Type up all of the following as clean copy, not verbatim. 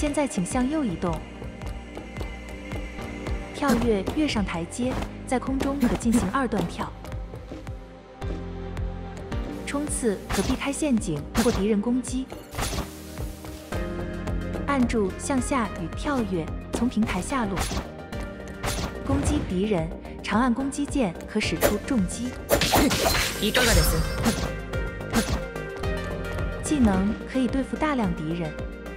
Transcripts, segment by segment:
现在请向右移动，跳跃跃上台阶，在空中可进行2段跳。冲刺可避开陷阱或敌人攻击。按住向下与跳跃，从平台下落。攻击敌人，长按攻击键可使出重击。 いかがです？ 技能可以对付大量敌人。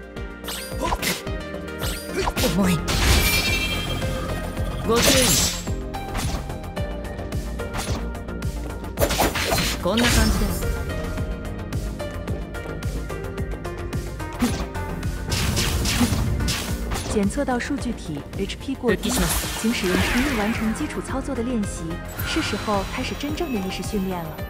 重い。ご注意。こんな感じです。 检测到数据体 HP 过低，请使用实力完成基础操作的练习。是时候开始真正的意识训练了。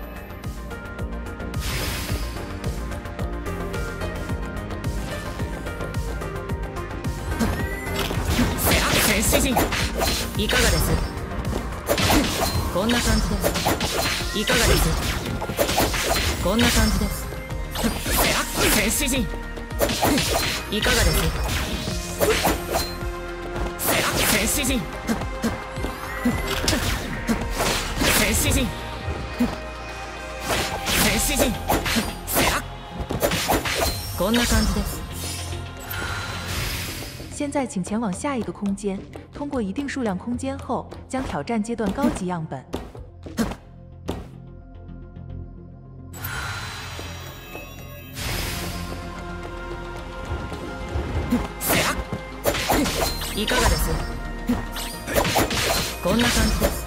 戦士陣、いかがです？こんな感じです。いかがです？こんな感じです。戦士陣、いかがです？戦士陣、戦士陣、戦士陣、こんな感じです。 现在请前往下一个空间，通过一定数量空间后，将挑战阶段高级样本。 いかがです？こんな感じです。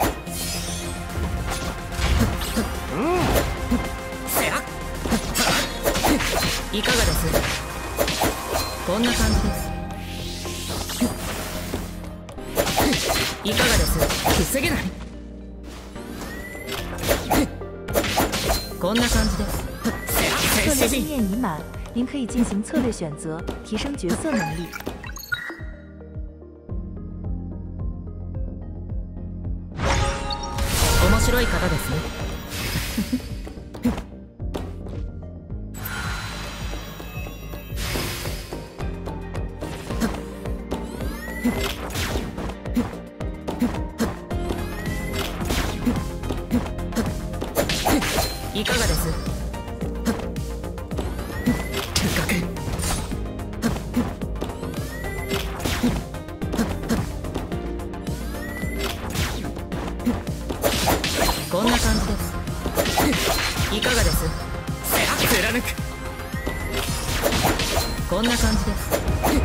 いかがです？こんな感じです。いかがです？防げない。こんな感じです。 策略经验已满，您可以进行策略选择，提升角色能力。 面白い方ですね。いかがです？こんな感じです。いかがです？貫く。こんな感じです。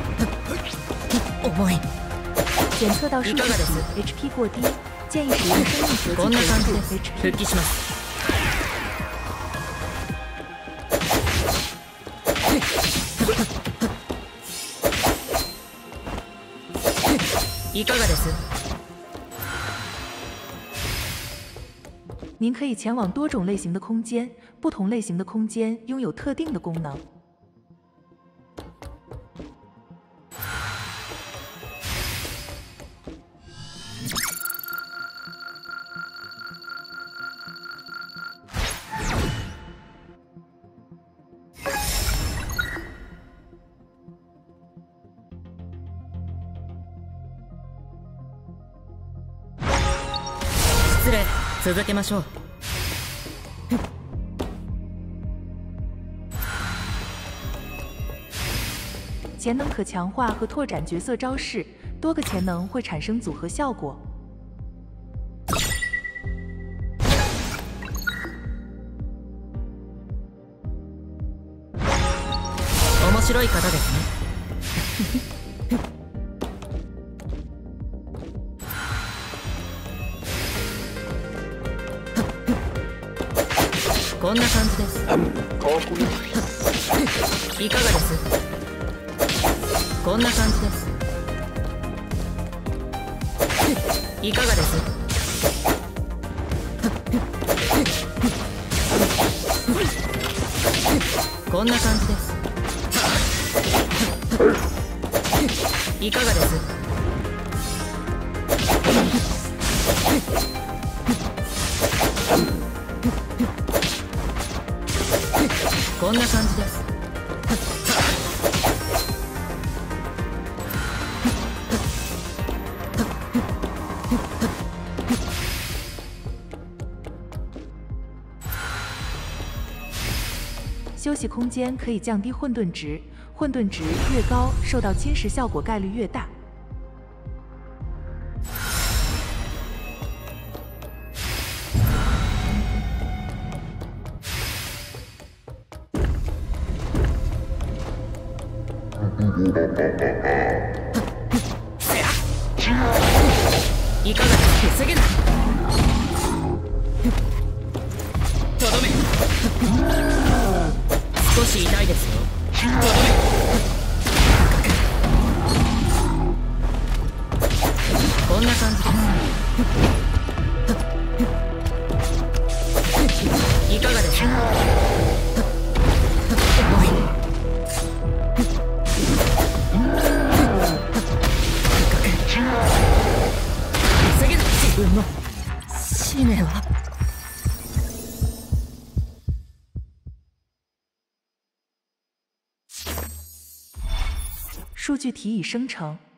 重い。 检测到数据体 HP 过低，建议使用生命合こんな感じです。 HP。 復帰します。いかがです？ 您可以前往多种类型的空间，不同类型的空间拥有特定的功能。 失礼。続けましょう。 潜能可强化和拓展角色招式，多个潜能会产生组合效果。 面白い方ですね。こんな感じです。いかがです？こんな感じです。いかがです？こんな感じです。いかがです？こんな感じです。 休息空间可以降低混沌值，混沌值越高，受到侵蚀效果概率越大。 いかがです？防げない。とどめ。少し痛いですよ。とどめ。こんな感じです。いかがですか？自分の使命は。 数据题已生成。